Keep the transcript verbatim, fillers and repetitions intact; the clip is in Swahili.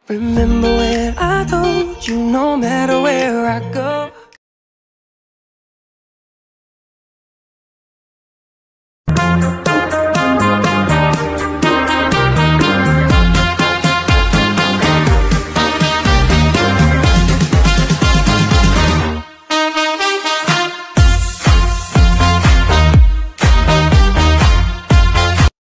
Remember when I told you no matter where I go